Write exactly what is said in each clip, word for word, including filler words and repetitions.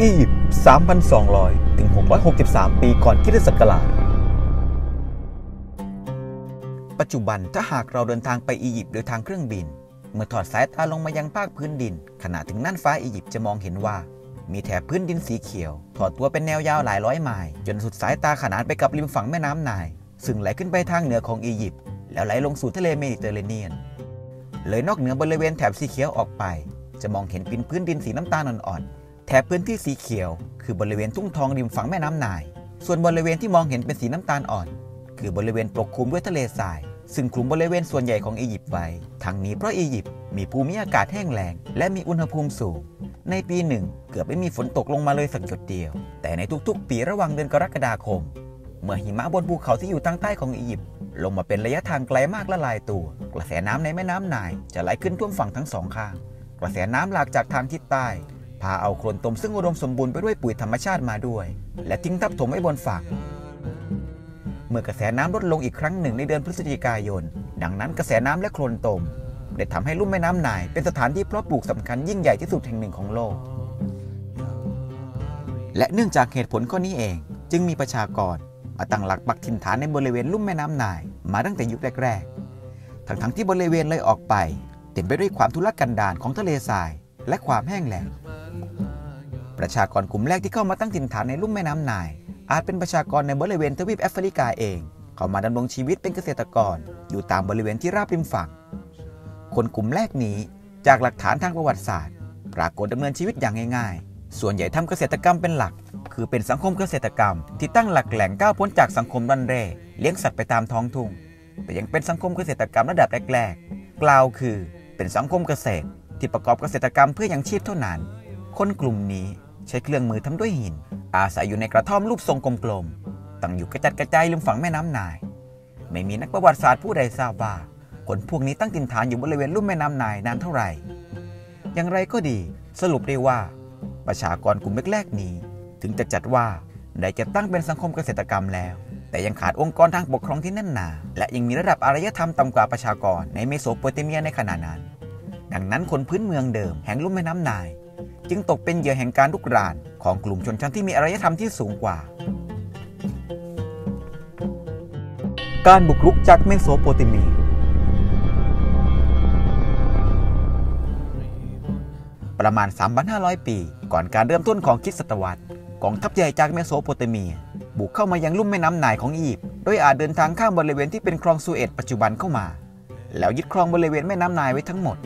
อียิปต์ สามพันสองร้อย ถึง หกร้อยหกสิบสาม ปีก่อนคริสตศักราชปัจจุบันถ้าหากเราเดินทางไปอียิปต์โดยทางเครื่องบินเมื่อถอดสายตาลงมายังภาคพื้นดินขณะถึงน่านฟ้าอียิปต์จะมองเห็นว่ามีแถบพื้นดินสีเขียวทอดตัวเป็นแนวยาวหลายร้อยไมล์จนสุดสายตาขนานไปกับริมฝั่งแม่น้ำไนล์ซึ่งไหลขึ้นไปทางเหนือของอียิปต์แล้วไหลลงสู่ทะเลเมดิเตอร์เรเนียนเลยนอกเหนือบริเวณแถบสีเขียวออกไปจะมองเห็นเป็นพื้นดินสีน้ำตาลอ่อนๆแถบพื้นที่สีเขียวคือบริเวณทุ่งทองริมฝั่งแม่น้ำไนล์ส่วนบริเวณที่มองเห็นเป็นสีน้ำตาลอ่อนคือบริเวณปกคลุมด้วยทะเลทรายซึ่งคลุมบริเวณส่วนใหญ่ของอียิปต์ไว้ทั้งนี้เพราะอียิปต์มีภูมิอากาศแห้งแล้งและมีอุณหภูมิสูงในปีหนึ่งเกือบไม่มีฝนตกลงมาเลยสักหยดเดียวแต่ในทุกๆปีระหว่างเดือนกรกฎาคมเมื่อหิมะบนภูเขาที่อยู่ทางใต้ของอียิปต์ลงมาเป็นระยะทางไกลมากละลายตัวกระแสน้ำในแม่น้ำไนล์จะไหลขึ้นท่วมฝั่งทั้งสองข้างกระแสน้ำหลากจากทางทิศใต้พาเอาโคลนตมซึ่งอุดมสมบูรณ์ไปด้วยปุ๋ยธรรมชาติมาด้วยและทิ้งทับถมไว้บนฝั่งเมื่อกระแสน้ำลดลงอีกครั้งหนึ่งในเดือนพฤศจิกายนดังนั้นกระแสน้ำและโคลนตมได้ทำให้ลุ่มแม่น้ำไนล์เป็นสถานที่เพาะปลูกสำคัญยิ่งใหญ่ที่สุดแห่งหนึ่งของโลกและเนื่องจากเหตุผลข้อนี้เองจึงมีประชากรมาตั้งหลักปักถิ่นฐานในบริเวณลุ่มแม่น้ำไนล์มาตั้งแต่ยุคแรกๆทั้งๆที่บริเวณเลยออกไปเต็มไปด้วยความทุรกันดารของทะเลทรายและความแห้งแล้งประชากรกลุ่มแรกที่เข้ามาตั้งถิ่นฐานในลุ่มแม่น้ำไนล์อาจเป็นประชากรในบริเวณทวีปแอฟริกาเองเขามาดำรงชีวิตเป็นเกษตรกรอยู่ตามบริเวณที่ราบริมฝั่งคนกลุ่มแรกนี้จากหลักฐานทางประวัติศาสตร์ปรากฏดำเนินชีวิตอย่างง่ายๆส่วนใหญ่ทำเกษตรกรรมเป็นหลักคือเป็นสังคมเกษตรกรรมที่ตั้งหลักแหล่งก้าวพ้นจากสังคมร่อนเร่เลี้ยงสัตว์ไปตามท้องทุ่งแต่ยังเป็นสังคมเกษตรกรรมระดับแรกๆกล่าวคือเป็นสังคมเกษตรที่ประกอบเกษตรกรรมเพื่อยังชีพเท่านั้นคนกลุ่มนี้ใช้เครื่องมือทำด้วยหินอาศัยอยู่ในกระท่อมรูปทรงกลมๆตั้งอยู่กระจัดกระจายริมฝั่งแม่น้ำไนล์ไม่มีนักประวัติศาสตร์ผู้ใดทราบว่าคนพวกนี้ตั้งถิ่นฐานอยู่บริเวณลุ่มแม่น้ำไนล์นานเท่าไหร่อย่างไรก็ดีสรุปได้ว่าประชากรกลุ่มแรกๆนี้ถึงจะจัดว่าได้จะตั้งเป็นสังคมเกษตรกรรมแล้วแต่ยังขาดองค์กรทางปกครองที่แน่นหนาและยังมีระดับอารยธรรมต่ำกว่าประชากรในเมโสโปเตเมียในขณะนั้นดังนั้นคนพื้นเมืองเดิมแห่งลุ่มแม่น้ำไนล์จึงตกเป็นเหยื่อแห่งการลุกรานของกลุ่มชนชั้นที่มีอารยธรรมที่สูงกว่าการบุกรุกจากเมโสโปเตเมียประมาณ สามพันห้าร้อย ปีก่อนการเริ่มต้นของคริสตศตวรรษกองทัพใหญ่จากเมโสโปเตเมียบุกเข้ามายังลุ่มแม่น้ำไนล์ของอียิปต์โดยอาจเดินทางข้ามบริเวณที่เป็นคลองสุเอตปัจจุบันเข้ามาแล้วยึดครองบริเวณแม่น้ำไนล์ไว้ทั้งหมด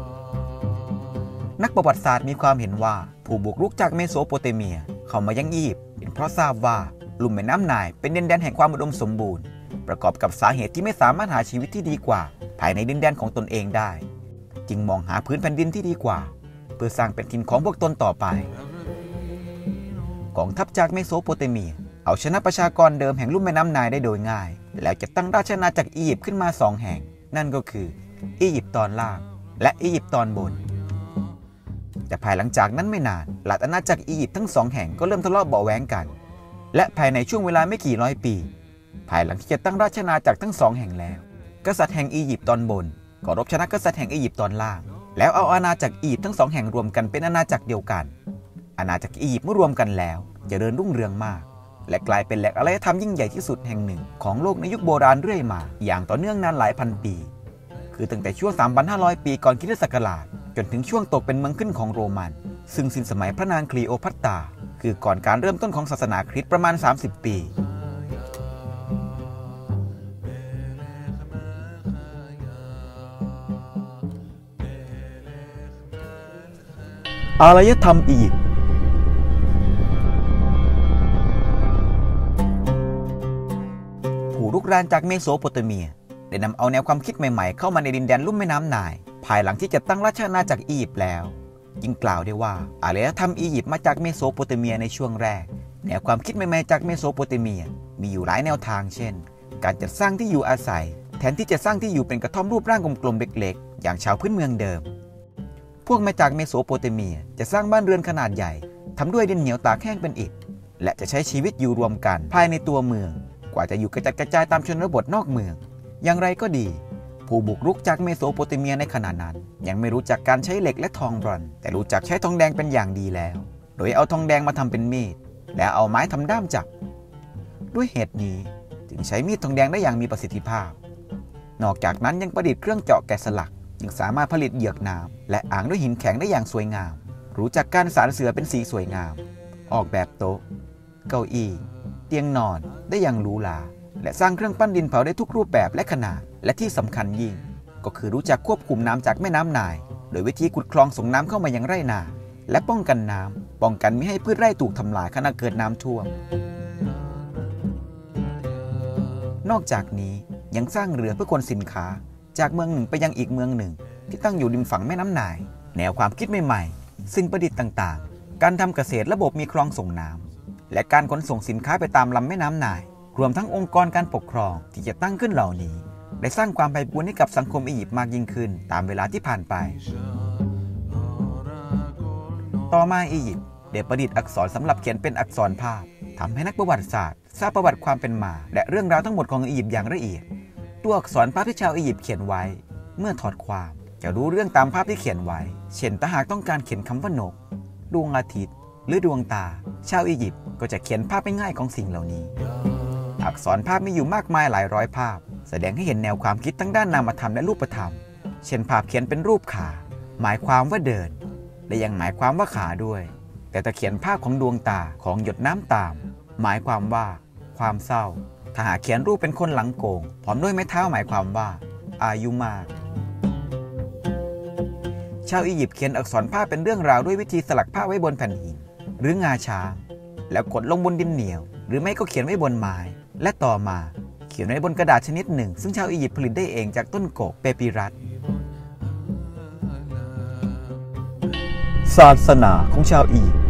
นักประวัติศาสตร์มีความเห็นว่าผู้บุกรุกจากเมโสโปเตเมียเข้ามายังอียิปต์เป็นเพราะทราบว่าลุ่มแม่น้ำไนล์เป็นดินแดนแห่งความอุดมสมบูรณ์ประกอบกับสาเหตุที่ไม่สามารถหาชีวิตที่ดีกว่าภายในดินแดนของตนเองได้จึงมองหาพื้นแผ่นดินที่ดีกว่าเพื่อสร้างเป็นถิ่นของพวกตนต่อไปกองทัพจากเมโสโปเตเมียเอาชนะประชากรเดิมแห่งลุ่มแม่น้ำไนล์ได้โดยง่ายแล้วจะตั้งราชอาณาจักรอียิปต์ขึ้นมาสองแห่งนั่นก็คืออียิปต์ตอนล่างและอียิปต์ตอนบนแต่ภายหลังจากนั้นไม่นานราชอาณาจักรอียิปต์ทั้งสองแห่งก็เริ่มทะเลาะเบาะแว้งกันและภายในช่วงเวลาไม่กี่ร้อยปีภายหลังที่จะตั้งราชอาณาจักรทั้งสองแห่งแล้วกษัตริย์แห่งอียิปต์ตอนบนก็รบชนะกษัตริย์แห่งอียิปต์ตอนล่างแล้วเอาอาณาจักรอียิปต์ทั้งสองแห่งรวมกันเป็นอาณาจักรเดียวกันอาณาจักรอียิปต์เมื่อรวมกันแล้วเจริญรุ่งเรืองมากและกลายเป็นแหล่งอารยธรรมยิ่งใหญ่ที่สุดแห่งหนึ่งของโลกในยุคโบราณเรื่อยมาอย่างต่อเนื่องนานหลายพันปีคือตั้งแต่ช่วง สามพันห้าร้อย ปีก่อนคริสตศักราชจนถึงช่วงตกเป็นเมืองขึ้นของโรมันซึ่งสิ้นสมัยพระนางคลีโอพัตตราคือก่อนการเริ่มต้นของศาสนาคริสต์ประมาณสามสิบปีอารยธรรมอียิปต์ผู้รุกรานจากเมโสโปเตเมียได้นำเอาแนวความคิดใหม่ๆเข้ามาในดินแดนลุ่มแม่น้ำไนล์ภายหลังที่จะตั้งราชอาณาจักรอียิปต์แล้วยิ่งกล่าวได้ว่าอารยธรรมอียิปต์มาจากเมโสโปเตเมียในช่วงแรกแนวความคิดใหม่ๆจากเมโสโปเตเมียมีอยู่หลายแนวทางเช่นการจัดสร้างที่อยู่อาศัยแทนที่จะสร้างที่อยู่เป็นกระท่อมรูปร่างกลมๆเล็กๆอย่างชาวพื้นเมืองเดิมพวกมาจากเมโสโปเตเมียจะสร้างบ้านเรือนขนาดใหญ่ทำด้วยดินเหนียวตากแห้งเป็นอิฐและจะใช้ชีวิตอยู่รวมกันภายในตัวเมืองกว่าจะอยู่กระจัดกระจายตามชนบทนอกเมืองอย่างไรก็ดีผู้บุกรุกจากเมโสโปเตเมียในขณะนั้นยังไม่รู้จักการใช้เหล็กและทองบรอนซ์แต่รู้จักใช้ทองแดงเป็นอย่างดีแล้วโดดยเอาทองแดงมาทำเป็นมีดและเอาไม้ทำด้ามจับด้วยเหตุนี้จึงใช้มีดทองแดงได้อย่างมีประสิทธิภาพนอกจากนั้นยังประดิษฐ์เครื่องเจาะแกะสลักจึงสามารถผลิตเหยือกน้ำและอ่างด้วยหินแข็งได้อย่างสวยงามรู้จักการสานเสือเป็นสีสวยงามออกแบบโต๊ะเก้าอี้เตียงนอนได้อย่างหรูหราและสร้างเครื่องปั้นดินเผาได้ทุกรูปแบบและขนาดและที่สำคัญยิ่งก็คือรู้จักควบคุมน้ำจากแม่น้ำไนล์โดยวิธีขุดคลองส่งน้ำเข้ามายังไร่นาและป้องกันน้ำป้องกันไม่ให้พืชไร่ถูกทำลายขณะเกิดน้ำท่วมนอกจากนี้ยังสร้างเรือเพื่อขนสินค้าจากเมืองหนึ่งไปยังอีกเมืองหนึ่งที่ตั้งอยู่ริมฝั่งแม่น้ำไนล์แนวความคิดใหม่ๆซึ่งประดิษฐ์ต่างๆการทำเกษตรระบบมีคลองส่งน้ำและการขนส่งสินค้าไปตามลำแม่น้ำไนล์รวมทั้งองค์กรการปกครองที่จะตั้งขึ้นเหล่านี้ได้สร้างความไพบูลย์ให้กับสังคมอียิปต์มากยิ่งขึ้นตามเวลาที่ผ่านไปต่อมาอียิปต์ได้ประดิษฐ์อักษรสำหรับเขียนเป็นอักษรภาพทำให้นักประวัติศาสตร์ทราบประวัติความเป็นมาและเรื่องราวทั้งหมดของอียิปต์อย่างละเอียดตัวอักษรภาพที่ชาวอียิปต์เขียนไว้เมื่อถอดความจะรู้เรื่องตามภาพที่เขียนไว้เช่นถ้าหากต้องการเขียนคำว่านกดวงอาทิตย์หรือดวงตาชาวอียิปต์ก็จะเขียนภาพง่ายๆของสิ่งเหล่านี้อักษรภาพมีอยู่มากมายหลายร้อยภาพแสดงให้เห็นแนวความคิดทั้งด้านนามธรรมและรูปธรรมเช่นภาพเขียนเป็นรูปขาหมายความว่าเดินและยังหมายความว่าขาด้วยแต่ถ้าเขียนภาพของดวงตาของหยดน้ำตามหมายความว่าความเศร้าถ้าหากเขียนรูปเป็นคนหลังโกงพร้อมด้วยไม้เท้าหมายความว่าอายุมากชาวอียิปต์เขียนอักษรภาพเป็นเรื่องราวด้วยวิธีสลักภาพไว้บนแผ่นหินหรืองาช้างแล้วกดลงบนดินเหนียวหรือไม่ก็เขียนไว้บนไม้และต่อมาเขียนไว้บนกระดาษชนิดหนึ่งซึ่งชาวอียิปต์ผลิตได้เองจากต้นโกกเปปิรัสศาสนาของชาวอียิปต์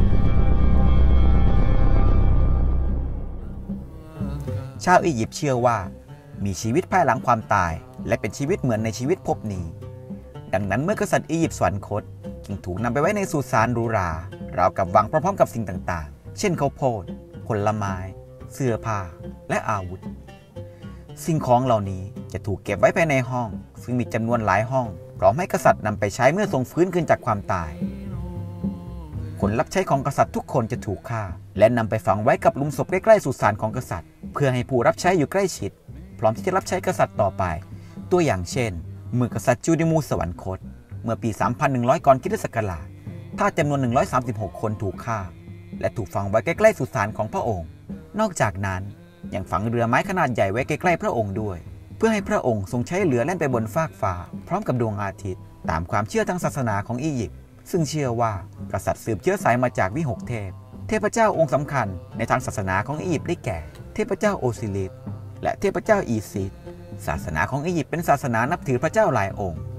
ชาวอียิปต์เชื่อว่ามีชีวิตภายหลังความตายและเป็นชีวิตเหมือนในชีวิตภพนี้ดังนั้นเมื่อกษัตริย์อียิปต์สวรรคตจึงถูกนำไปไว้ในสุสานหรูหราราวกับวังพร้อมๆกับสิ่งต่างๆเช่นข้าวโพดผลไม้เสื้อผ้าและอาวุธสิ่งของเหล่านี้จะถูกเก็บไว้ภายในห้องซึ่งมีจำนวนหลายห้องพร้อมให้กษัตริย์นำไปใช้เมื่อทรงฟื้นขึ้นจากความตายคนรับใช้ของกษัตริย์ทุกคนจะถูกฆ่าและนำไปฝังไว้กับหลุมศพใกล้ๆสุสานของกษัตริย์เพื่อให้ผู้รับใช้อยู่ใกล้ชิดพร้อมที่จะรับใช้กษัตริย์ต่อไปตัวอย่างเช่นเมื่อกษัตริย์จูดิมูสวรรคตเมื่อปี สามพันหนึ่งร้อย ก่อนคริสตศักราชทาสจำนวนหนึ่งร้อยสามสิบหกคนถูกฆ่าและถูกฝังไว้ใกล้ๆสุสานของพระองค์นอกจากนั้นยังฝังเรือไม้ขนาดใหญ่ไว้ใกล้ๆพระองค์ด้วยเพื่อให้พระองค์ทรงใช้เรือแล่นไปบนฟากฟ้าพร้อมกับดวงอาทิตย์ตามความเชื่อทางศาสนาของอียิปต์ซึ่งเชื่อว่ากษัตริย์สืบเชื้อสายมาจากวิหกเทพเทพเจ้าองค์สำคัญในทางศาสนาของอียิปต์ได้แก่เทพเจ้าโอซิริสและเทพเจ้าอีซิสศาสนาของอียิปต์เป็นศาสนานับถือพระเจ้าหลายองค์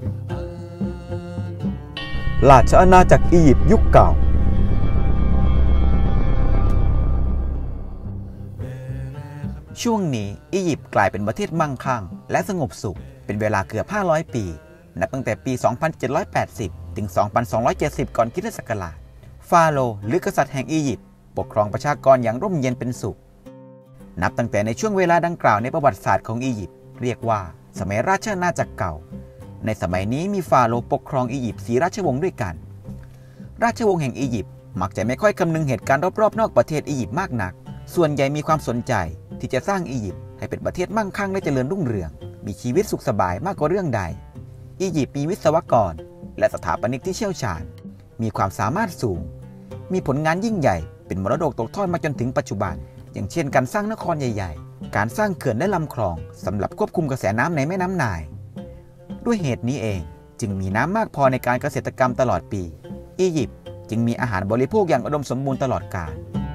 ราชอาณาจักรอียิปต์ยุคเก่าช่วงนี้อียิปต์กลายเป็นประเทศมั่งคั่งและสงบสุขเป็นเวลาเกือบห้าร้อยปีนับตั้งแต่ปี สองพันเจ็ดร้อยแปดสิบ ถึง สองพันสองร้อยเจ็ดสิบ ก่อนคริสตศักราชฟาโรห์หรือกษัตริย์แห่งอียิปต์ปกครองประชากรอย่างร่มเย็นเป็นสุขนับตั้งแต่ในช่วงเวลาดังกล่าวในประวัติศาสตร์ของอียิปต์เรียกว่าสมัยราชอาณาจักรเก่าในสมัยนี้มีฟาโรห์ปกครองอียิปต์สี่ราชวงศ์ด้วยกันราชวงศ์แห่งอียิปต์มักจะไม่ค่อยคำนึงเหตุการณ์รอบๆนอกประเทศอียิปต์มากนักส่วนใหญ่มีความสนใจที่จะสร้างอียิปต์ให้เป็นประเทศมั่งคั่งและเจริญรุ่งเรืองมีชีวิตสุขสบายมากกว่าเรื่องใดอียิปต์มีวิศวกรและสถาปนิกที่เชี่ยวชาญมีความสามารถสูงมีผลงานยิ่งใหญ่เป็นมรดกตกทอดมาจนถึงปัจจุบันอย่างเช่นการสร้างนครใหญ่ๆการสร้างเขื่อนและลำคลองสำหรับควบคุมกระแสน้ำในแม่น้ำไนล์ด้วยเหตุนี้เองจึงมีน้ำมากพอในการเกษตรกรรมตลอดปีอียิปต์จึงมีอาหารบริโภคอย่างอุดมสมบูรณ์ตลอดกาล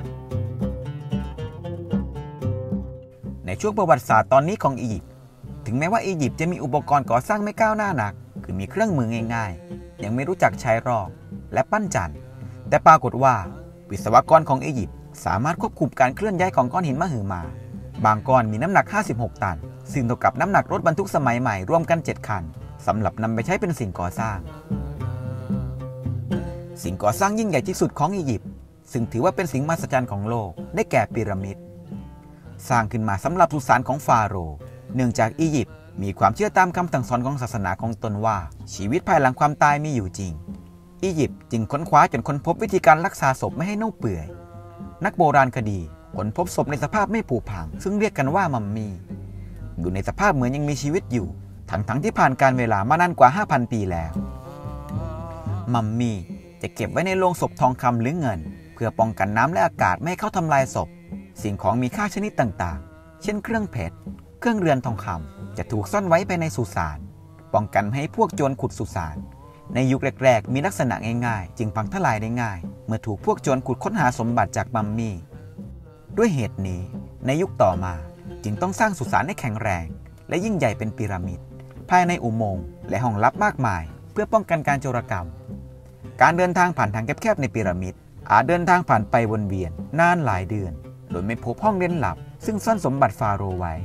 ในช่วงประวัติศาสตร์ตอนนี้ของอียิปต์ถึงแม้ว่าอียิปต์จะมีอุปกรณ์ก่อสร้างไม่ก้าวหน้านักคือมีเครื่องมือง่ายๆยังไม่รู้จักใช้รอกและปั้นจันทร์แต่ปรากฏว่าวิศวกรของอียิปต์สามารถควบคุมการเคลื่อนย้ายของก้อนหินมหึมาบางก้อนมีน้ำหนักห้าสิบหกตันซึ่งเท่ากับน้ำหนักรถบรรทุกสมัยใหม่รวมกันเจ็ดคันสำหรับนำไปใช้เป็นสิ่งก่อสร้างสิ่งก่อสร้างยิ่งใหญ่ที่สุดของอียิปต์ซึ่งถือว่าเป็นสิ่งมหัศจรรย์ของโลกได้แก่พีระมิดสร้างขึ้นมาสำหรับสุสานของฟาโรห์เนื่องจากอียิปต์มีความเชื่อตามคำสั่งสอนของศาสนาของตนว่าชีวิตภายหลังความตายมีอยู่จริงอียิปต์จึงค้นคว้าจนค้นพบวิธีการรักษาศพไม่ให้เน่าเปื่อยนักโบราณคดีค้นพบศพในสภาพไม่ผุพังซึ่งเรียกกันว่ามัมมี่อยู่ในสภาพเหมือนยังมีชีวิตอยู่ทั้งๆที่ผ่านการเวลามานานกว่า ห้าพัน ปีแล้วมัมมี่จะเก็บไว้ในโลงศพทองคำหรือเงินเพื่อป้องกันน้ำและอากาศไม่ให้เข้าทำลายศพสิ่งของมีค่าชนิดต่างๆเช่นเครื่องเพชรเครื่องเรือนทองคำจะถูกซ่อนไว้ภายในสุสานป้องกันไม่ให้พวกโจรขุดสุสานในยุคแรกๆมีลักษณะง่ายๆจึงพังทลายได้ง่ายเมื่อถูกพวกโจรขุดค้นหาสมบัติจากมัมมี่ด้วยเหตุนี้ในยุคต่อมาจึงต้องสร้างสุสานให้แข็งแรงและยิ่งใหญ่เป็นพีระมิดภายในอุโมงค์และห้องลับมากมายเพื่อป้องกันการโจรกรรมการเดินทางผ่านทางแคบๆในพีระมิดอาจเดินทางผ่านไปวนเวียนนานหลายเดือนโดยไม่พบห้องเร้นลับซึ่งซ่อนสมบัติฟาโรห์ไว้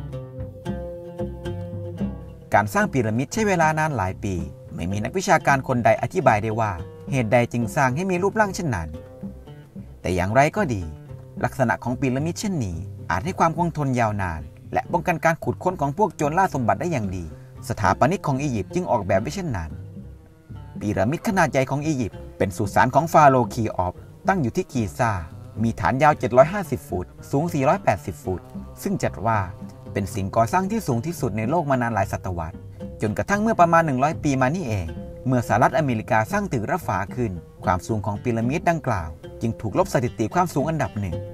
การสร้างพีระมิดใช้เวลานานหลายปีไม่มีนักวิชาการคนใดอธิบายได้ว่าเหตุใดจึงสร้างให้มีรูปร่างเช่นนั้นแต่อย่างไรก็ดีลักษณะของพีระมิดเช่นนี้อาจให้ความคงทนยาวนานและป้องกันการขุดค้นของพวกโจรล่าสมบัติได้อย่างดีสถาปนิกของอียิปต์จึงออกแบบไว้เช่นนั้นพีระมิดขนาดใหญ่ของอียิปต์เป็นสุสานของฟาโรห์คีออฟตั้งอยู่ที่กีซ่ามีฐานยาวเจ็ดร้อยห้าสิบฟุตสูงสี่ร้อยแปดสิบฟุตซึ่งจัดว่าเป็นสิ่งก่อสร้างที่สูงที่สุดในโลกมานานหลายศตวรรษจนกระทั่งเมื่อประมาณหนึ่งร้อยปีมานี่เองเมื่อสหรัฐอเมริกาสร้างตึกระฝาขึ้นความสูงของพีระมิดดังกล่าวจึงถูกลบสถิติความสูงอันดับหนึ่ง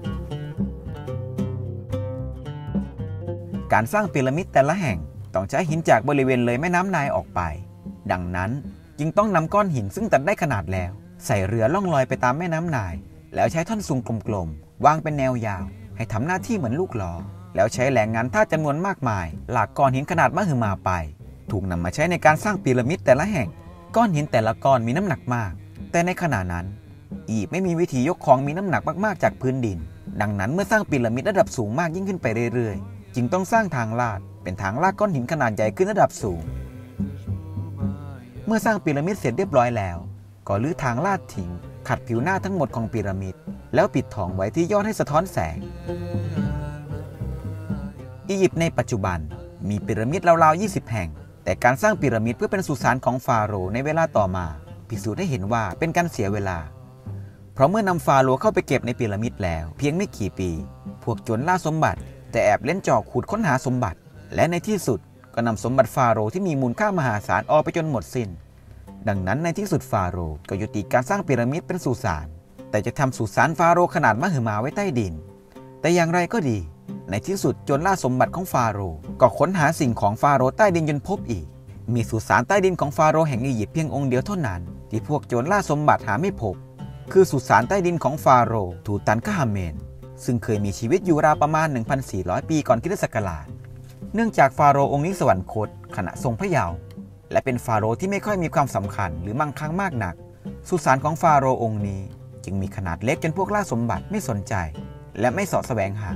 การสร้างพีระมิดแต่ละแห่งต้องใช้หินจากบริเวณเลยแม่น้ำไนล์ออกไปดังนั้นจึงต้องนำก้อนหินซึ่งตัดได้ขนาดแล้วใส่เรือล่องลอยไปตามแม่น้ำไนล์แล้วใช้ท่อนซุงกลมๆวางเป็นแนวยาวให้ทำหน้าที่เหมือนลูกล้อแล้วใช้แรงงานท่าจำนวนมากมายหลากก้อนหินขนาดมหึมาไปถูกนำมาใช้ในการสร้างพีระมิดแต่ละแห่งก้อนหินแต่ละก้อนมีน้ำหนักมากแต่ในขณะนั้นอียิปต์ไม่มีวิธียกของมีน้ำหนักมากๆจากพื้นดินดังนั้นเมื่อสร้างพีระมิดระดับสูงมากยิ่งขึ้นไปเรื่อยๆจึงต้องสร้างทางลาดเป็นทางลากก้อนหินขนาดใหญ่ขึ้นระดับสูงเมื่อสร้างพีระมิดเสร็จเรียบร้อยแล้วก็รื้อทางลาดทิ้งขัดผิวหน้าทั้งหมดของพีระมิดแล้วปิดทองไว้ที่ยอดให้สะท้อนแสงอียิปต์ในปัจจุบันมีพีระมิดราวๆยี่สิบแห่งแต่การสร้างพีระมิดเพื่อเป็นสุสานของฟาโรห์ในเวลาต่อมาพิสูจน์ให้เห็นว่าเป็นการเสียเวลาเพราะเมื่อนำฟาโรห์เข้าไปเก็บในพีระมิดแล้วเพียงไม่กี่ปีพวกโจรล่าสมบัติแต่แอบเล่นจอกขุดค้นหาสมบัติและในที่สุดก็นำสมบัติฟาโรห์ที่มีมูลค่ามหาศาลออกไปจนหมดสิ้นดังนั้นในที่สุดฟาโรห์ก็ยุติการสร้างพีระมิดเป็นสุสานแต่จะทำสุสานฟาโรห์ขนาดมหึมาไว้ใต้ดินแต่อย่างไรก็ดีในที่สุดโจรล่าสมบัติของฟาโรห์ก็ค้นหาสิ่งของฟาโรห์ใต้ดินจนพบอีกมีสุสานใต้ดินของฟาโรห์แห่งอียิปต์เพียงองค์เดียวเท่านั้นที่พวกโจรล่าสมบัติหาไม่พบคือสุสานใต้ดินของฟาโรห์ทูตันคาฮาเมนซึ่งเคยมีชีวิตอยู่ราวประมาณ หนึ่งพันสี่ร้อย ปีก่อนคริสตศักราชเนื่องจากฟาโรห์องค์นี้สวรรคตขณะทรงพระเยาว์และเป็นฟาโรห์ที่ไม่ค่อยมีความสำคัญหรือมั่งคั่งมากนักสุสานของฟาโรห์องค์นี้จึงมีขนาดเล็กจนพวกล่าสมบัติไม่สนใจและไม่เสาะแสวงหา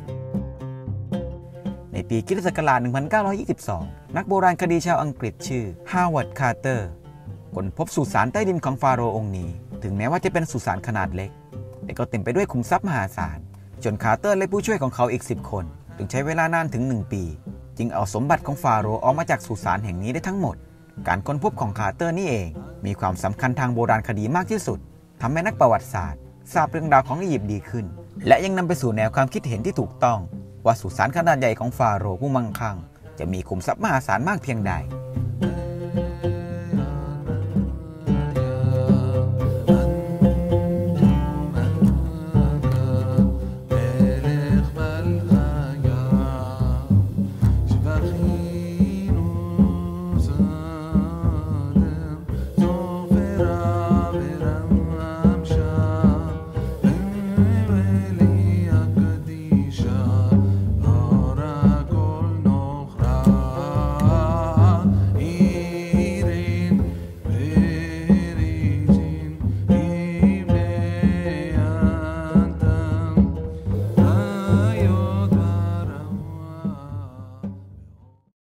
ในปีคริสตศักราช หนึ่งพันเก้าร้อยยี่สิบสอง นักโบราณคดีชาวอังกฤษชื่อฮาร์วาร์ด คาร์เตอร์ค้นพบสุสานใต้ดินของฟาโรห์องค์นี้ถึงแม้ว่าจะเป็นสุสานขนาดเล็กแต่ก็เต็มไปด้วยขุมทรัพย์มหาศาลจนคาร์เตอร์และผู้ช่วยของเขาอีกสิบคนถึงใช้เวลานานถึงหนึ่งปีจึงเอาสมบัติของฟาโรห์ออกมาจากสุสานแห่งนี้ได้ทั้งหมดการค้นพบของคาร์เตอร์นี่เองมีความสำคัญทางโบราณคดีมากที่สุดทำให้นักประวัติศาสตร์ทราบเรื่องราวของอียิปต์ดีขึ้นและยังนำไปสู่แนวความคิดเห็นที่ถูกต้องว่าสุสานขนาดใหญ่ของฟาโรห์ผู้มั่งคั่งจะมีขุมทรัพย์มหาศาลมากเพียงใด